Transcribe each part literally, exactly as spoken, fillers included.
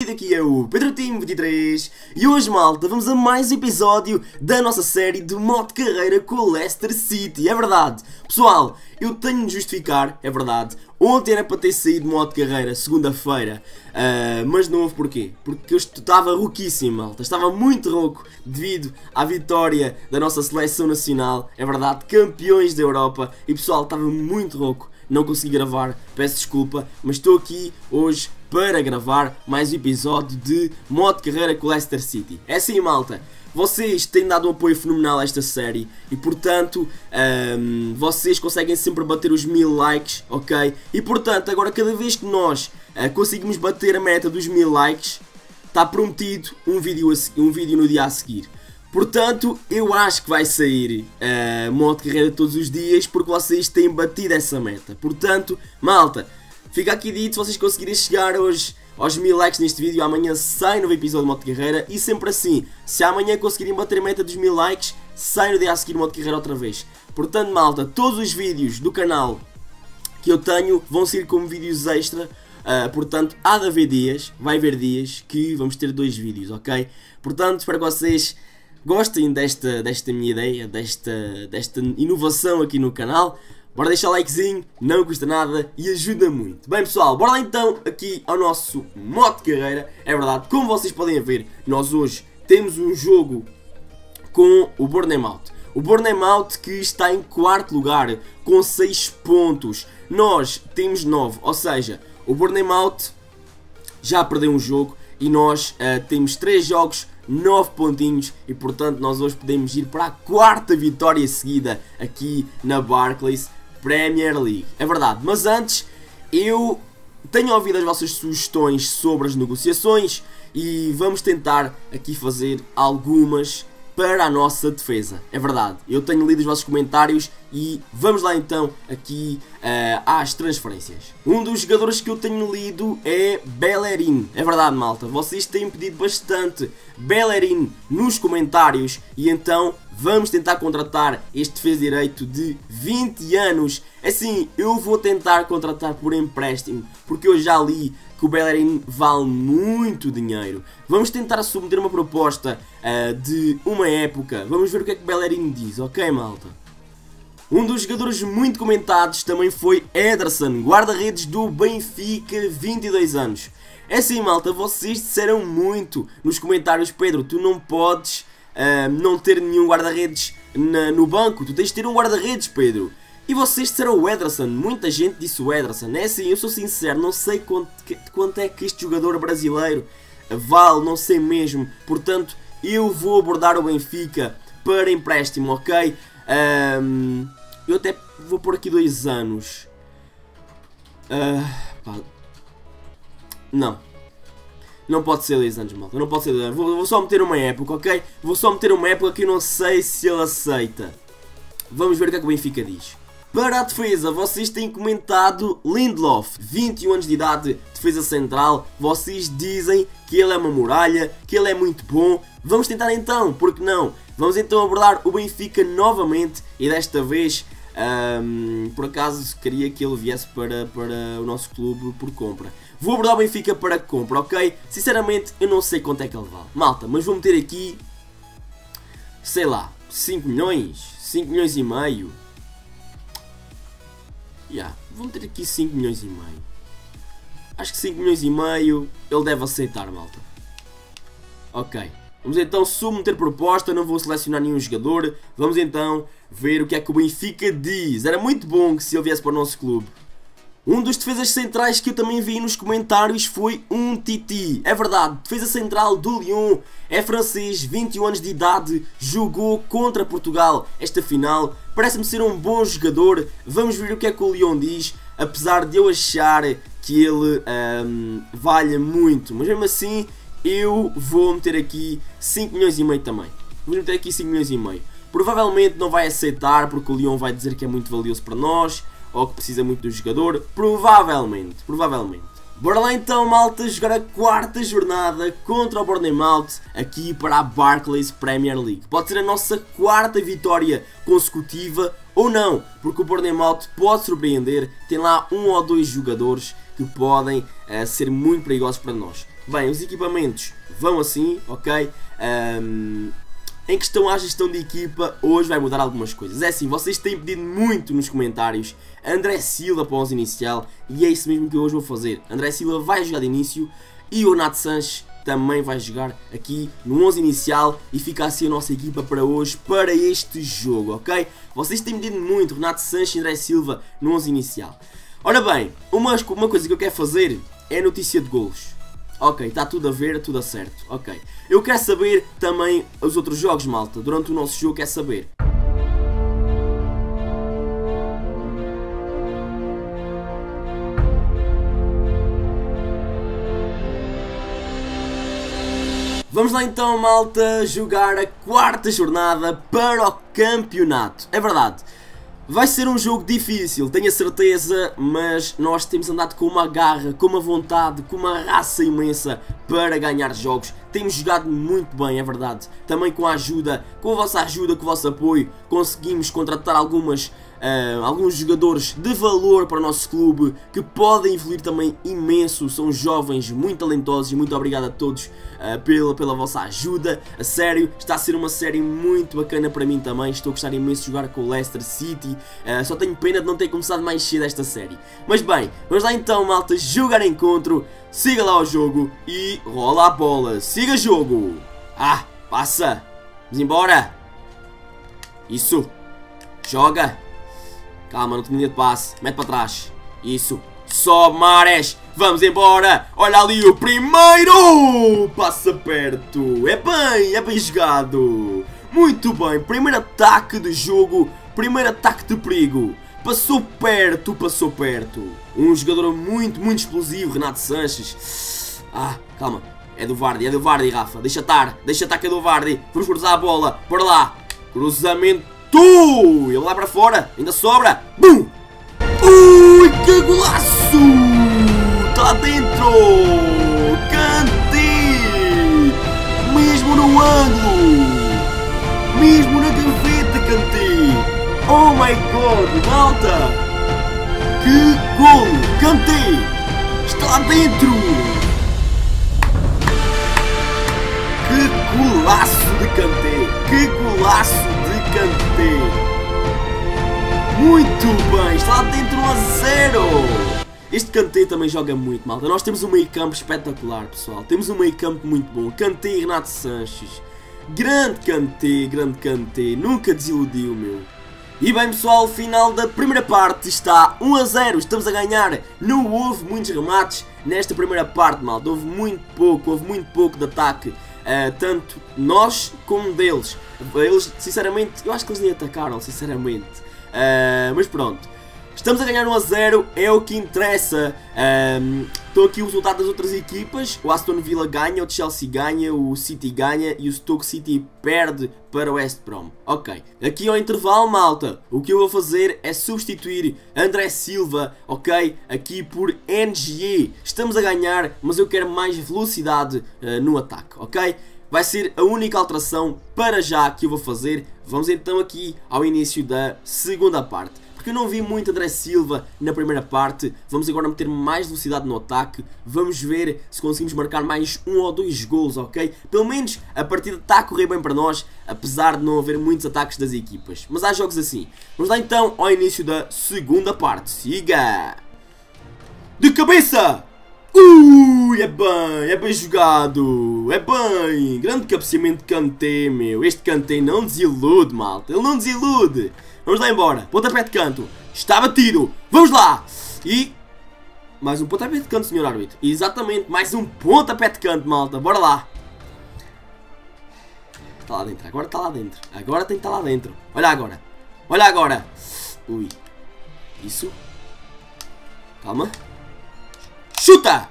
vídeo, aqui é o Pedro Tim vinte e três e hoje, malta, vamos a mais um episódio da nossa série de modo de carreira com o Leicester City. É verdade, pessoal, eu tenho de justificar, é verdade. Ontem era para ter saído modo de carreira, segunda-feira, uh, mas não houve porquê. Porque eu estava rouquíssimo, malta, estava muito rouco devido à vitória da nossa seleção nacional, é verdade, campeões da Europa. E pessoal, estava muito rouco, não consegui gravar, peço desculpa, mas estou aqui hoje para gravar mais um episódio de modo de carreira com o Leicester City. É assim, malta. Vocês têm dado um apoio fenomenal a esta série e, portanto, um, vocês conseguem sempre bater os mil likes, ok? E, portanto, agora cada vez que nós uh, conseguimos bater a meta dos mil likes, está prometido um vídeo, a, um vídeo no dia a seguir. Portanto, eu acho que vai sair uh, modo de carreira todos os dias porque vocês têm batido essa meta. Portanto, malta, fica aqui dito, se vocês conseguirem chegar hoje aos mil likes neste vídeo, amanhã sai novo episódio de modo de carreira. E sempre assim, se amanhã conseguirem bater a meta dos mil likes, sai no dia a seguir modo de carreira outra vez. Portanto, malta, todos os vídeos do canal que eu tenho vão ser como vídeos extra. Uh, portanto, há de haver dias, vai haver dias que vamos ter dois vídeos, ok? Portanto, espero que vocês gostem desta, desta minha ideia, desta, desta inovação aqui no canal. Bora deixar o likezinho, não custa nada e ajuda muito. Bem, pessoal, bora lá então aqui ao nosso modo de carreira. É verdade, como vocês podem ver, nós hoje temos um jogo com o Bournemouth. O Bournemouth que está em quarto lugar com seis pontos. Nós temos nove, ou seja, o Bournemouth já perdeu um jogo e nós uh, temos três jogos, nove pontinhos e, portanto, nós hoje podemos ir para a quarta vitória seguida aqui na Barclays Premier League. É verdade, mas antes eu tenho ouvido as vossas sugestões sobre as negociações e vamos tentar aqui fazer algumas para a nossa defesa. É verdade, eu tenho lido os vossos comentários e vamos lá então aqui uh, às transferências. Um dos jogadores que eu tenho lido é Bellerin. É verdade, malta, vocês têm pedido bastante Bellerin nos comentários e então vamos tentar contratar este defesa direito de vinte anos. Assim, eu vou tentar contratar por empréstimo, porque eu já li que o Bellerin vale muito dinheiro. Vamos tentar submeter uma proposta uh, de uma época. Vamos ver o que é que o Bellerin diz, ok, malta? Um dos jogadores muito comentados também foi Ederson, guarda-redes do Benfica, vinte e dois anos. É assim, malta, vocês disseram muito nos comentários: Pedro, tu não podes uh, não ter nenhum guarda-redes no banco, tu tens de ter um guarda-redes, Pedro. E vocês disseram o Ederson, muita gente disse o Ederson. É assim, eu sou sincero, não sei quanto, quanto é que este jogador brasileiro vale, não sei mesmo. Portanto, eu vou abordar o Benfica para empréstimo, ok? Um, eu até vou pôr aqui dois anos. Uh, pá. Não. Não pode ser dois anos, malta. Não pode ser dois anos. Vou, vou só meter uma época, ok? Vou só meter uma época que eu não sei se ele aceita. Vamos ver o que é que o Benfica diz. Para a defesa, vocês têm comentado Lindelof, vinte e um anos de idade, defesa central. Vocês dizem que ele é uma muralha, que ele é muito bom. Vamos tentar então, porque não? Vamos então abordar o Benfica novamente e desta vez, um, por acaso, queria que ele viesse para, para o nosso clube por compra. Vou abordar o Benfica para compra, ok? Sinceramente, eu não sei quanto é que ele vale. Malta, mas vou meter aqui, sei lá, cinco milhões, cinco milhões e meio. Yeah, vou meter aqui cinco milhões e meio. Acho que cinco milhões e meio ele deve aceitar, malta. Ok. Vamos então submeter proposta. Não vou selecionar nenhum jogador. Vamos então ver o que é que o Benfica diz. Era muito bom que se ele viesse para o nosso clube. Um dos defesas centrais que eu também vi nos comentários foi um Titi. É verdade, defesa central do Lyon, é francês, vinte e um anos de idade, jogou contra Portugal esta final. Parece-me ser um bom jogador. Vamos ver o que é que o Lyon diz, apesar de eu achar que ele um, valha muito. Mas mesmo assim, eu vou meter aqui cinco milhões e meio também. Vou meter aqui cinco milhões e meio. Provavelmente não vai aceitar, porque o Lyon vai dizer que é muito valioso para nós, ou que precisa muito do jogador, provavelmente, provavelmente. Bora lá então, malta, jogar a quarta jornada contra o Bournemouth aqui para a Barclays Premier League. Pode ser a nossa quarta vitória consecutiva ou não, porque o Bournemouth pode surpreender, tem lá um ou dois jogadores que podem uh, ser muito perigosos para nós. Bem, os equipamentos vão assim, ok? Um, em questão à gestão de equipa, hoje vai mudar algumas coisas. É assim, vocês têm pedido muito nos comentários André Silva para o onze inicial e é isso mesmo que eu hoje vou fazer. André Silva vai jogar de início e o Renato Sanches também vai jogar aqui no onze inicial e fica assim a nossa equipa para hoje, para este jogo, ok? Vocês têm pedido muito Renato Sanches e André Silva no onze inicial. Ora bem, uma, uma coisa que eu quero fazer é notícia de golos. Ok, está tudo a ver, tudo a certo, ok. Eu quero saber também os outros jogos, malta. Durante o nosso jogo quero saber. Vamos lá então, malta, jogar a quarta jornada para o campeonato. É verdade, vai ser um jogo difícil, tenho a certeza, mas nós temos andado com uma garra, com uma vontade, com uma raça imensa para ganhar jogos. Temos jogado muito bem, é verdade. Também com a ajuda, com a vossa ajuda, com o vosso apoio, conseguimos contratar algumas, uh, alguns jogadores de valor para o nosso clube que podem evoluir também imenso. São jovens muito talentosos e muito obrigado a todos uh, pela, pela vossa ajuda. A sério, está a ser uma série muito bacana para mim também. Estou a gostar imenso de jogar com o Leicester City. Uh, só tenho pena de não ter começado mais cedo esta série. Mas bem, vamos lá então, malta, jogar encontro. Siga lá o jogo e rola a bola. Siga jogo. Ah, passa. Vamos embora. Isso. Joga. Calma, não tenho de passe. Mete para trás. Isso. Sobe, Mares. Vamos embora. Olha ali o primeiro. Passa perto. É bem, é bem jogado. Muito bem. Primeiro ataque de jogo. Primeiro ataque de perigo. Passou perto, passou perto. Um jogador muito, muito explosivo, Renato Sanches. Ah, calma. É do Vardy, é do Vardy, Rafa. Deixa estar, deixa estar que é do Vardy. Vamos cruzar a bola. Bora lá. Cruzamento. Ele lá para fora. Ainda sobra. Bum! Ui, que golaço! Está dentro! Kanté! Mesmo no ângulo! Mesmo na gaveta, Kanté! Oh my god, malta! Que gol! Kanté! Está lá dentro! Que golaço de Kanté! Que golaço de Kanté! Muito bem! Está lá dentro um a zero! Este Kanté também joga muito, malta. Nós temos um meio campo espetacular, pessoal. Temos um meio campo muito bom. Kanté e Renato Sanches. Grande Kanté, grande Kanté. Nunca desiludiu, meu. E bem, pessoal, final da primeira parte está um a zero, estamos a ganhar. Não houve muitos remates nesta primeira parte, malta. Houve muito pouco, houve muito pouco de ataque, uh, tanto nós como deles. Eles, sinceramente, eu acho que eles nem atacaram, sinceramente. Uh, mas pronto, estamos a ganhar um a zero, é o que interessa. Um, Estou aqui o resultado das outras equipas. O Aston Villa ganha, o Chelsea ganha, o City ganha e o Stoke City perde para o West Brom. Ok, aqui ao intervalo, malta, o que eu vou fazer é substituir André Silva, ok, aqui por N G E. Estamos a ganhar, mas eu quero mais velocidade uh, no ataque, ok? Vai ser a única alteração para já que eu vou fazer. Vamos então aqui ao início da segunda parte. Porque eu não vi muito André Silva na primeira parte. Vamos agora meter mais velocidade no ataque. Vamos ver se conseguimos marcar mais um ou dois gols, ok? Pelo menos a partida está a correr bem para nós, apesar de não haver muitos ataques das equipas. Mas há jogos assim. Vamos lá então ao início da segunda parte. Siga! De cabeça! Ui, é bem, é bem jogado. É bem. Grande cabeceamento de Kanté, meu. Este Kanté não desilude, malta. Ele não desilude. Vamos lá embora. Pontapé de canto. Está batido. Vamos lá. E... mais um pontapé de canto, senhor árbitro. Exatamente. Mais um pontapé de canto, malta. Bora lá. Está lá dentro. Agora está lá dentro. Agora tem que estar lá dentro. Olha agora. Olha agora. Ui. Isso. Calma. Chuta.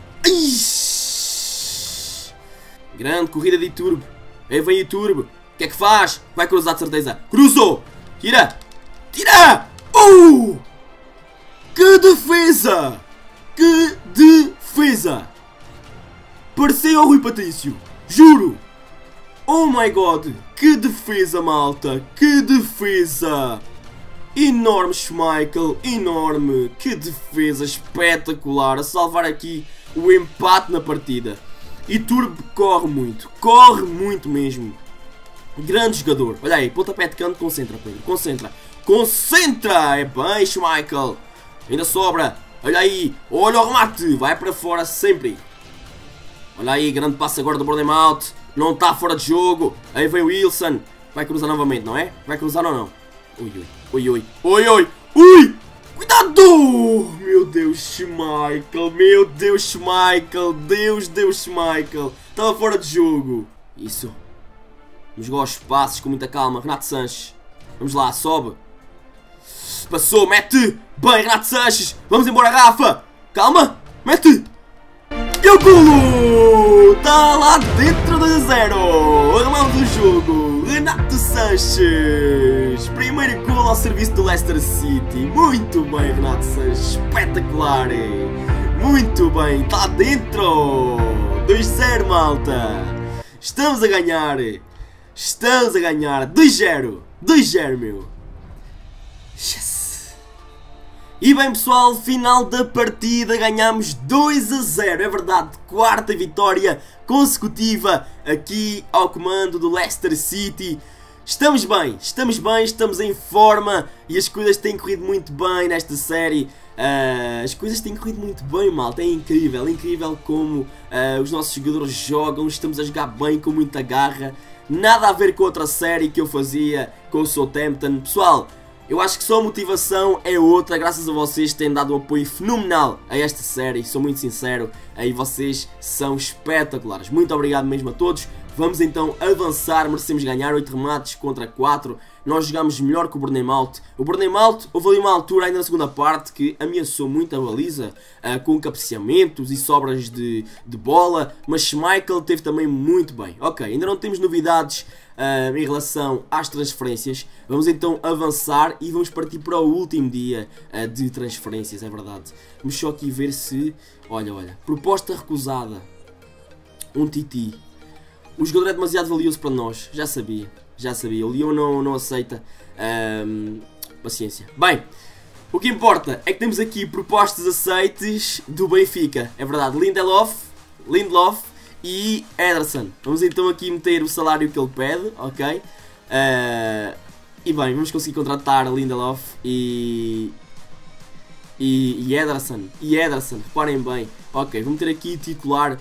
Ixi. Grande corrida de Iturbe. Aí vem Iturbe. O que é que faz? Vai cruzar de certeza. Cruzou. Tira! Tira! Uh! Que defesa! Que defesa! Pareceu ao Rui Patrício. Juro! Oh my god! Que defesa, malta! Que defesa! Enorme, Schmeichel! Enorme! Que defesa espetacular! A salvar aqui o empate na partida. E Turbo corre muito, corre muito mesmo. Grande jogador. Olha aí, pontapé de canto, concentra, Pedro, concentra. Concentra! É bem, Schmeichel. Ainda sobra. Olha aí, olha o remate, vai para fora sempre. Olha aí, grande passo agora do Bournemouth. Não está fora de jogo. Aí vem o Wilson. Vai cruzar novamente, não é? Vai cruzar ou não? Ui, ui, ui, ui, ui, ui, ui! Cuidado! Meu Deus, Schmeichel, meu Deus, Schmeichel, Deus, Deus, Schmeichel. Estava fora de jogo. Isso. Vamos jogar aos passos com muita calma. Renato Sanches. Vamos lá, sobe. Passou, mete. Bem, Renato Sanches. Vamos embora, Rafa. Calma, mete. E o golo! Está lá dentro dois a zero. Armão do jogo. Renato Sanches. Primeiro golo ao serviço do Leicester City. Muito bem, Renato Sanches. Espetacular. Muito bem. Está dentro. dois a zero, malta. Estamos a ganhar. Estamos a ganhar. dois a zero. dois a zero, meu. Yes. E bem, pessoal, final da partida, ganhamos dois a zero, é verdade, quarta vitória consecutiva aqui ao comando do Leicester City. Estamos bem, estamos bem, estamos em forma e as coisas têm corrido muito bem nesta série. Uh, as coisas têm corrido muito bem, malta, é incrível, é incrível como uh, os nossos jogadores jogam, estamos a jogar bem com muita garra. Nada a ver com outra série que eu fazia com o Southampton, pessoal. Eu acho que só a motivação é outra, graças a vocês que têm dado um apoio fenomenal a esta série, sou muito sincero, aí vocês são espetaculares. Muito obrigado mesmo a todos. Vamos então avançar, merecemos ganhar oito remates contra quatro. Nós jogamos melhor que o Bournemouth. O Bournemouth, houve ali uma altura ainda na segunda parte que ameaçou muito a baliza, uh, com cabeceamentos e sobras de, de bola, mas Schmeichel teve também muito bem. Ok, ainda não temos novidades uh, em relação às transferências. Vamos então avançar e vamos partir para o último dia uh, de transferências, é verdade. Vamos só aqui ver se... Olha, olha, proposta recusada. Um Titi. O jogador é demasiado valioso para nós, já sabia, já sabia, o Lyon não, não aceita, um, paciência. Bem, o que importa é que temos aqui propostas aceites do Benfica, é verdade, Lindelof, Lindelof e Ederson. Vamos então aqui meter o salário que ele pede, ok? Uh, e bem, vamos conseguir contratar Lindelof e... E, e Ederson, e Ederson, reparem bem, ok, vamos ter aqui titular...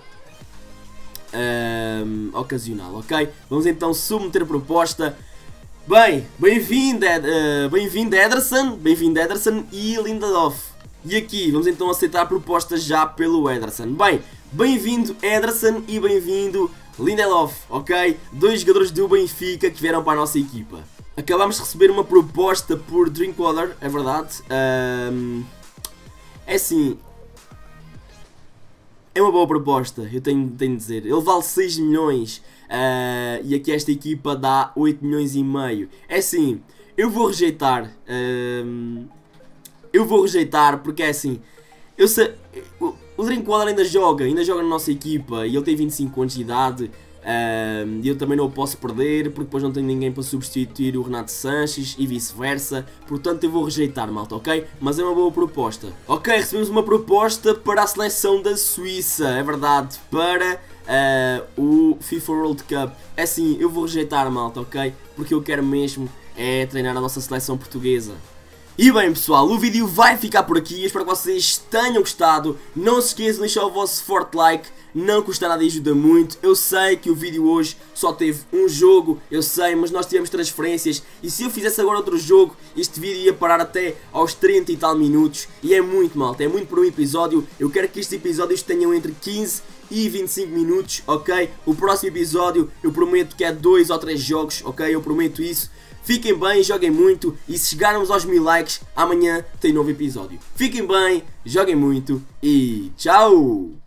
Um, ocasional, ok? Vamos então submeter a proposta. Bem, bem-vindo uh, bem-vindo Ederson, bem-vindo Ederson e Lindelof. E aqui vamos então aceitar a proposta já pelo Ederson. Bem, bem-vindo Ederson e bem-vindo Lindelof, ok? Dois jogadores do Benfica que vieram para a nossa equipa. Acabamos de receber uma proposta por Drinkwater, é verdade. Um, é assim... É uma boa proposta, eu tenho, tenho de dizer. Ele vale seis milhões uh, e aqui esta equipa dá oito milhões e meio. É assim, eu vou rejeitar. Uh, eu vou rejeitar porque é assim. Eu sei, o, o Drinkwater ainda joga, ainda joga na nossa equipa e ele tem vinte e cinco anos de idade. E uh, eu também não o posso perder porque depois não tenho ninguém para substituir o Renato Sanches e vice-versa. Portanto eu vou rejeitar, malta, ok? Mas é uma boa proposta. Ok, recebemos uma proposta para a seleção da Suíça, é verdade, para uh, o FIFA World Cup. É assim, eu vou rejeitar, malta, ok? Porque eu quero mesmo é treinar a nossa seleção portuguesa. E bem, pessoal, o vídeo vai ficar por aqui, eu espero que vocês tenham gostado. Não se esqueçam de deixar o vosso forte like, não custa nada e ajuda muito. Eu sei que o vídeo hoje só teve um jogo, eu sei, mas nós tivemos transferências. E se eu fizesse agora outro jogo, este vídeo ia parar até aos trinta e tal minutos. E é muito, malta, é muito por um episódio. Eu quero que estes episódios tenham entre quinze e vinte e cinco minutos, ok? O próximo episódio eu prometo que é dois ou três jogos, ok? Eu prometo isso. Fiquem bem, joguem muito e se chegarmos aos mil likes, amanhã tem novo episódio. Fiquem bem, joguem muito e tchau!